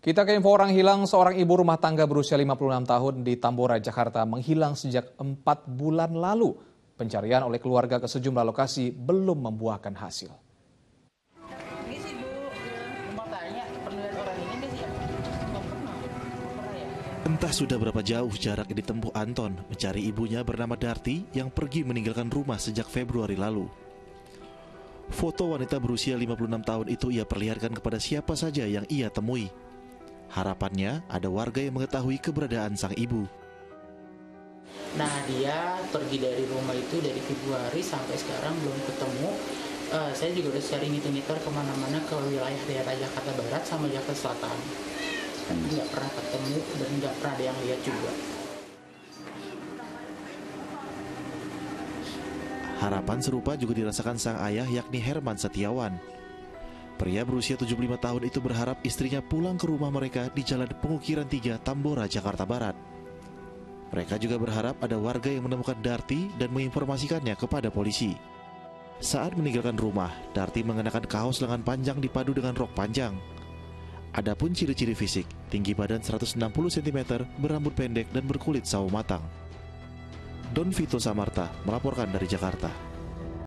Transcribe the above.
Kita ke info orang hilang. Seorang ibu rumah tangga berusia 56 tahun di Tambora, Jakarta menghilang sejak 4 bulan lalu. Pencarian oleh keluarga ke sejumlah lokasi belum membuahkan hasil. Entah sudah berapa jauh jarak yang ditempuh Anton mencari ibunya bernama Darti yang pergi meninggalkan rumah sejak Februari lalu. Foto wanita berusia 56 tahun itu ia perlihatkan kepada siapa saja yang ia temui. Harapannya ada warga yang mengetahui keberadaan sang ibu. Nah, dia pergi dari rumah itu dari Februari sampai sekarang belum ketemu. Saya juga udah cari ngitung-ngitung kemana-mana ke wilayah daerah Jakarta Barat sama Jakarta Selatan. Nggak pernah ketemu dan nggak pernah ada yang lihat juga. Harapan serupa juga dirasakan sang ayah yakni Herman Setiawan. Pria berusia 75 tahun itu berharap istrinya pulang ke rumah mereka di Jalan Pengukiran 3, Tambora, Jakarta Barat. Mereka juga berharap ada warga yang menemukan Darti dan menginformasikannya kepada polisi. Saat meninggalkan rumah, Darti mengenakan kaos lengan panjang dipadu dengan rok panjang. Adapun ciri-ciri fisik, tinggi badan 160 cm, berambut pendek dan berkulit sawo matang. Don Vito Samarta melaporkan dari Jakarta.